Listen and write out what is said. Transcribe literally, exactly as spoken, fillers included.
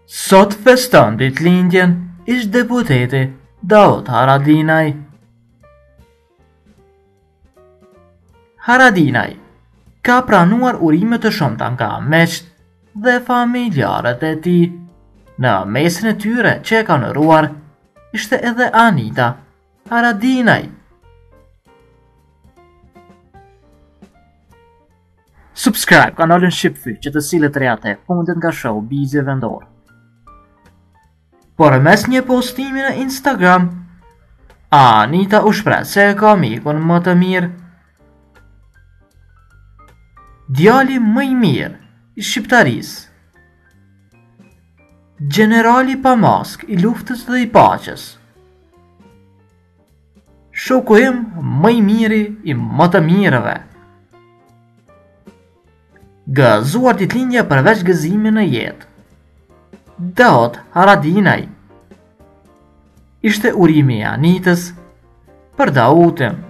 Sot feston ditëlindjen ish deputeti Daud Haradinaj. Haradinaj ka pranuar urime të shumta nga miqt dhe familjarët e tij. Në mesin e tyre që e ka onoruar ishte edhe Anita Haradinaj. Subscribe kanalin Shqipfy që të sillet reate fundet nga showbizi vendor. Por mes një postimi në Instagram, Anita u shpreh se e ka mikun më të mirë. Djali më i mirë i shqiptarisë. Generali pa mask i luftës dhe i paqes. Shoku im më i miri i më të mirëve. Gëzuar ditëlindja përveç gëzimit në jetë. Daud Haradinaj. Ishte urimi i Anitës për Daudin.